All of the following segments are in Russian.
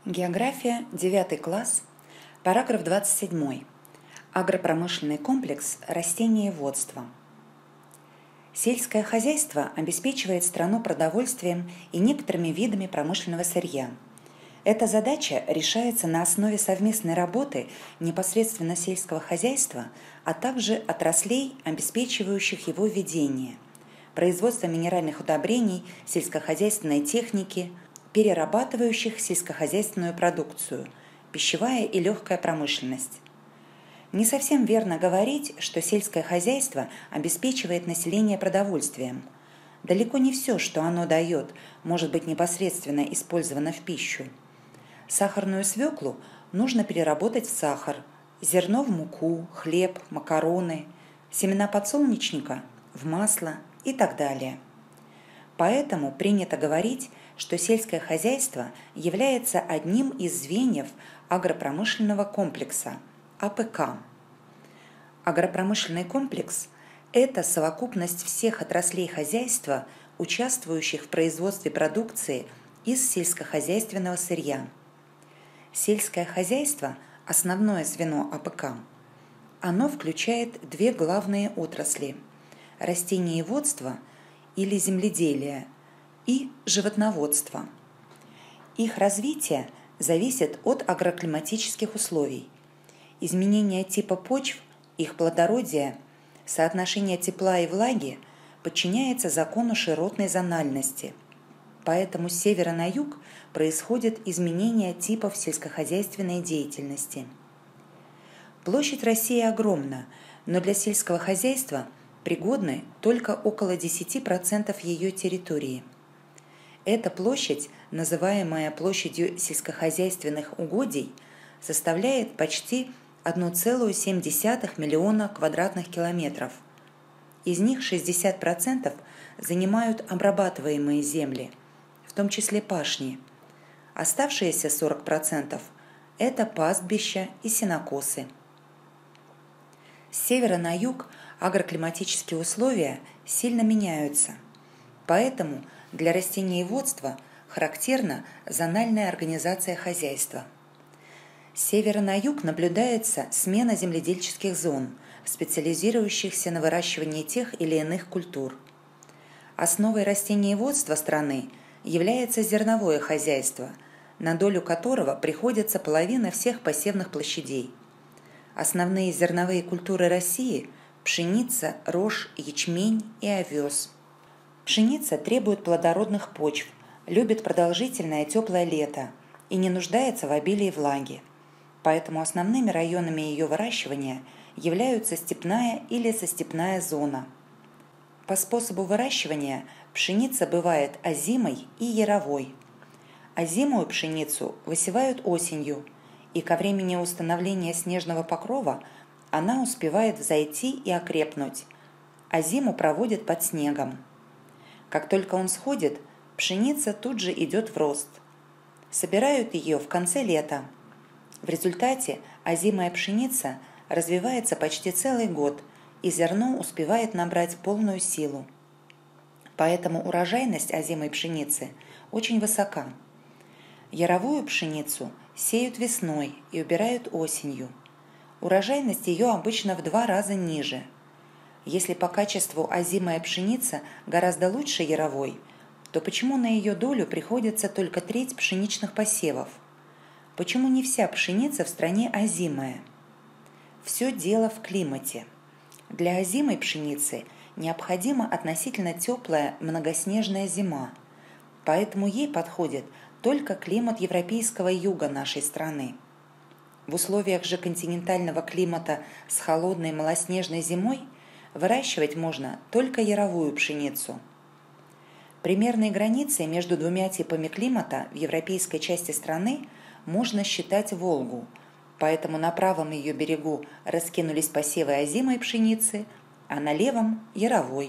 География, 9 класс, параграф 27. Агропромышленный комплекс растениеводства. Сельское хозяйство обеспечивает страну продовольствием и некоторыми видами промышленного сырья. Эта задача решается на основе совместной работы непосредственно сельского хозяйства, а также отраслей, обеспечивающих его ведение, производства минеральных удобрений, сельскохозяйственной техники, перерабатывающих сельскохозяйственную продукцию, пищевая и легкая промышленность. Не совсем верно говорить, что сельское хозяйство обеспечивает население продовольствием. Далеко не все, что оно дает, может быть непосредственно использовано в пищу. Сахарную свеклу нужно переработать в сахар, зерно в муку, хлеб, макароны, семена подсолнечника в масло и так далее. Поэтому принято говорить, что сельское хозяйство является одним из звеньев агропромышленного комплекса АПК. Агропромышленный комплекс – это совокупность всех отраслей хозяйства, участвующих в производстве продукции из сельскохозяйственного сырья. Сельское хозяйство – основное звено АПК. Оно включает две главные отрасли – растениеводство или земледелие и животноводство. Их развитие зависит от агроклиматических условий. Изменение типа почв, их плодородия, соотношение тепла и влаги подчиняется закону широтной зональности. Поэтому с севера на юг происходит изменение типов сельскохозяйственной деятельности. Площадь России огромна, но для сельского хозяйства пригодны только около 10% ее территории. Эта площадь, называемая площадью сельскохозяйственных угодий, составляет почти 1,7 миллиона квадратных километров. Из них 60% занимают обрабатываемые земли, в том числе пашни. Оставшиеся 40% – это пастбища и сенокосы. С севера на юг агроклиматические условия сильно меняются, поэтому для растениеводства характерна зональная организация хозяйства. С севера на юг наблюдается смена земледельческих зон, специализирующихся на выращивании тех или иных культур. Основой растениеводства страны является зерновое хозяйство, на долю которого приходится половина всех посевных площадей. Основные зерновые культуры России – пшеница, рожь, ячмень и овес. Пшеница требует плодородных почв, любит продолжительное теплое лето и не нуждается в обилии влаги. Поэтому основными районами ее выращивания являются степная или состепная зона. По способу выращивания пшеница бывает озимой и яровой. Озимую пшеницу высевают осенью, и ко времени установления снежного покрова она успевает взойти и окрепнуть, а зиму проводит под снегом. Как только он сходит, пшеница тут же идет в рост. Собирают ее в конце лета. В результате озимая пшеница развивается почти целый год, и зерно успевает набрать полную силу. Поэтому урожайность озимой пшеницы очень высока. Яровую пшеницу сеют весной и убирают осенью. Урожайность ее обычно в 2 раза ниже. Если по качеству озимая пшеница гораздо лучше яровой, то почему на ее долю приходится только треть пшеничных посевов? Почему не вся пшеница в стране озимая? Все дело в климате. Для озимой пшеницы необходима относительно теплая многоснежная зима, поэтому ей подходит только климат европейского юга нашей страны. В условиях же континентального климата с холодной малоснежной зимой выращивать можно только яровую пшеницу. Примерной границей между двумя типами климата в европейской части страны можно считать Волгу, поэтому на правом ее берегу раскинулись посевы озимой пшеницы, а на левом – яровой.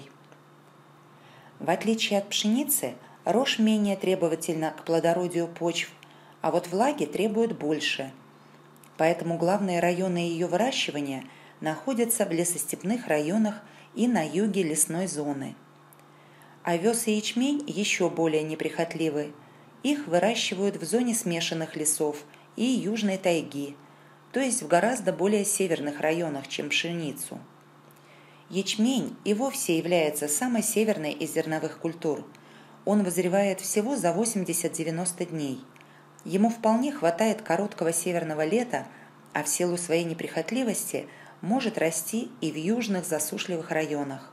В отличие от пшеницы, рожь менее требовательна к плодородию почв, а вот влаги требует больше. Поэтому главные районы ее выращивания находятся в лесостепных районах и на юге лесной зоны. Овес и ячмень еще более неприхотливы. Их выращивают в зоне смешанных лесов и южной тайги, то есть в гораздо более северных районах, чем пшеницу. Ячмень и вовсе является самой северной из зерновых культур. Он вызревает всего за 80-90 дней. Ему вполне хватает короткого северного лета, а в силу своей неприхотливости может расти и в южных засушливых районах.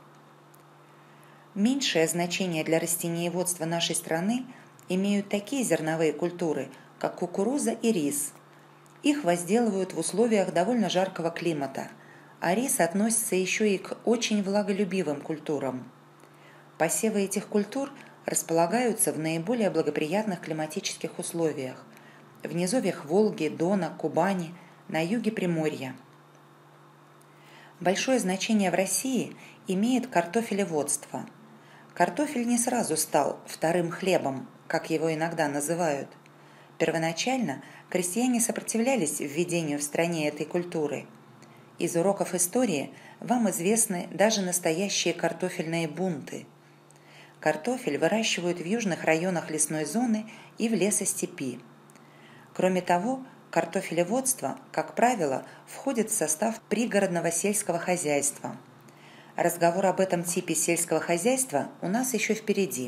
Меньшее значение для растениеводства нашей страны имеют такие зерновые культуры, как кукуруза и рис. Их возделывают в условиях довольно жаркого климата, а рис относится еще и к очень влаголюбивым культурам. Посевы этих культур располагаются в наиболее благоприятных климатических условиях – в низовьях Волги, Дона, Кубани, на юге Приморья. Большое значение в России имеет картофелеводство. Картофель не сразу стал вторым хлебом, как его иногда называют. Первоначально крестьяне сопротивлялись введению в стране этой культуры. Из уроков истории вам известны даже настоящие картофельные бунты. Картофель выращивают в южных районах лесной зоны и в лесостепи. Кроме того, картофелеводство, как правило, входит в состав пригородного сельского хозяйства. Разговор об этом типе сельского хозяйства у нас еще впереди.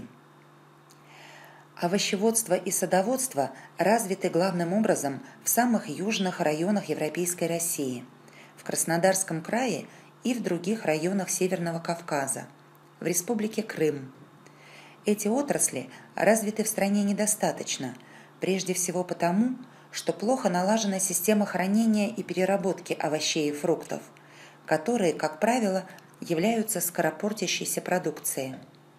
Овощеводство и садоводство развиты главным образом в самых южных районах Европейской России, в Краснодарском крае и в других районах Северного Кавказа, в Республике Крым. Эти отрасли развиты в стране недостаточно, прежде всего потому, что плохо налажена система хранения и переработки овощей и фруктов, которые, как правило, являются скоропортящейся продукцией.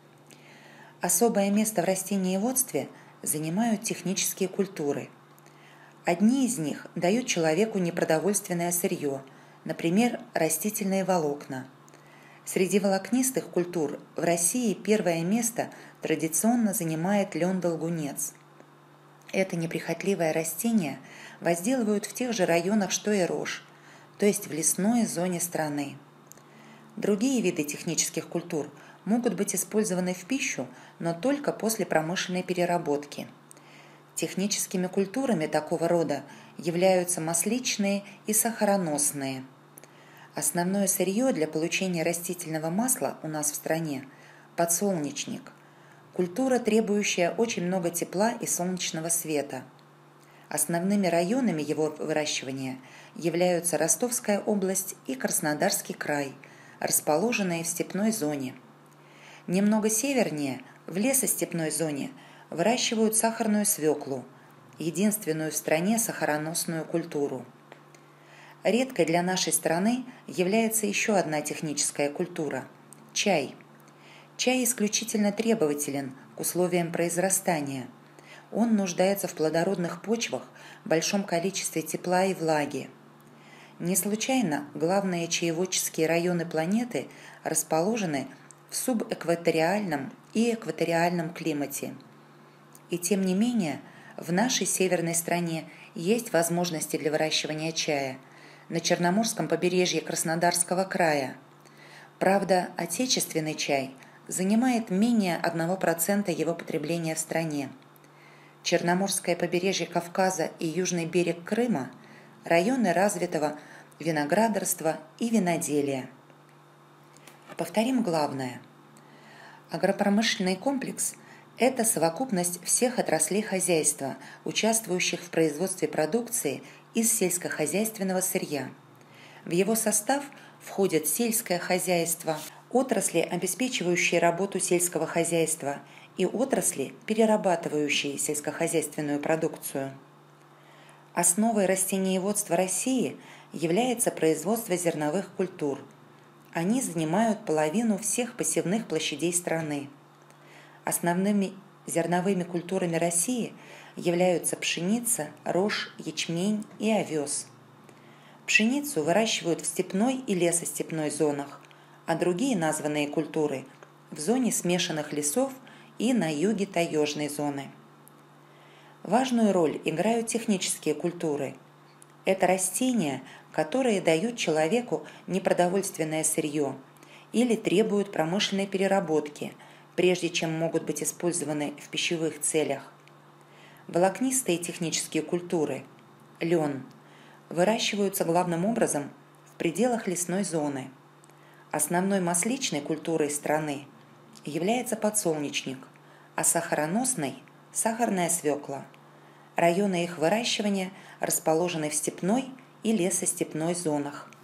Особое место в растениеводстве занимают технические культуры. Одни из них дают человеку непродовольственное сырье, например, растительные волокна. Среди волокнистых культур в России первое место традиционно занимает лен-долгунец. Это неприхотливое растение возделывают в тех же районах, что и рожь, то есть в лесной зоне страны. Другие виды технических культур могут быть использованы в пищу, но только после промышленной переработки. Техническими культурами такого рода являются масличные и сахароносные. Основное сырье для получения растительного масла у нас в стране – подсолнечник. Культура, требующая очень много тепла и солнечного света. Основными районами его выращивания являются Ростовская область и Краснодарский край, расположенные в степной зоне. Немного севернее, в лесостепной зоне, выращивают сахарную свеклу, единственную в стране сахароносную культуру. Редкой для нашей страны является еще одна техническая культура – чай. Чай исключительно требователен к условиям произрастания. Он нуждается в плодородных почвах, большом количестве тепла и влаги. Не случайно главные чаеводческие районы планеты расположены в субэкваториальном и экваториальном климате. И тем не менее, в нашей северной стране есть возможности для выращивания чая на Черноморском побережье Краснодарского края. Правда, отечественный чай занимает менее 1% его потребления в стране. Черноморское побережье Кавказа и южный берег Крыма – районы развитого виноградарства и виноделия. Повторим главное. Агропромышленный комплекс – это совокупность всех отраслей хозяйства, участвующих в производстве продукции из сельскохозяйственного сырья. В его состав входят сельское хозяйство, отрасли, обеспечивающие работу сельского хозяйства, и отрасли, перерабатывающие сельскохозяйственную продукцию. Основой растениеводства России является производство зерновых культур. Они занимают половину всех посевных площадей страны. Основными зерновыми культурами России являются пшеница, рожь, ячмень и овес. Пшеницу выращивают в степной и лесостепной зонах, а другие названные культуры – в зоне смешанных лесов и на юге таежной зоны. Важную роль играют технические культуры. Это растения, которые дают человеку непродовольственное сырье или требуют промышленной переработки, прежде чем могут быть использованы в пищевых целях. Волокнистые технические культуры – лен – выращиваются главным образом в пределах лесной зоны. Основной масличной культурой страны является подсолнечник, а сахароносной – сахарная свекла. Районы их выращивания расположены в степной и лесостепной зонах.